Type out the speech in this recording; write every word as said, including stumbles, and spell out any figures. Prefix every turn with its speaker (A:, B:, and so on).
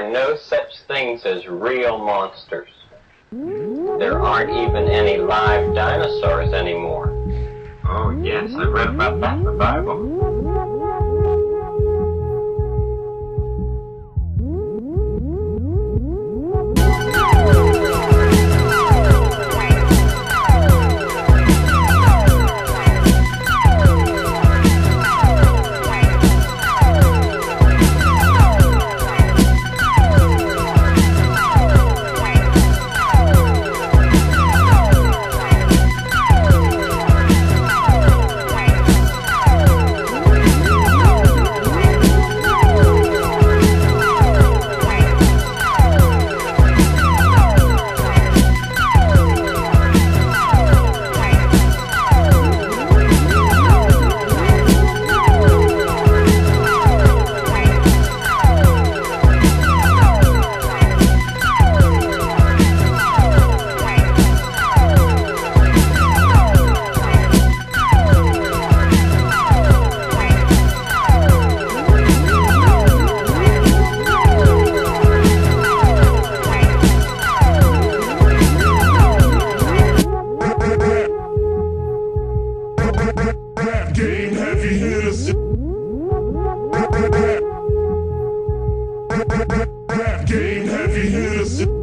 A: are no such things as real monsters. There aren't even any live dinosaurs anymore.
B: Oh yes, I read about that in the Bible.
C: Game, have you hit us? Game, have you hit us?